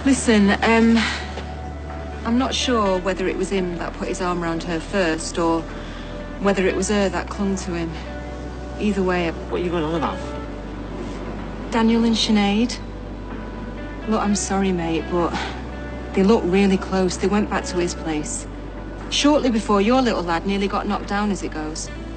Listen, I'm not sure whether it was him that put his arm around her first, or whether it was her that clung to him. Either way... What are you going on about? Daniel and Sinead. Look, I'm sorry, mate, but they look really close. They went back to his place shortly before your little lad nearly got knocked down, as it goes.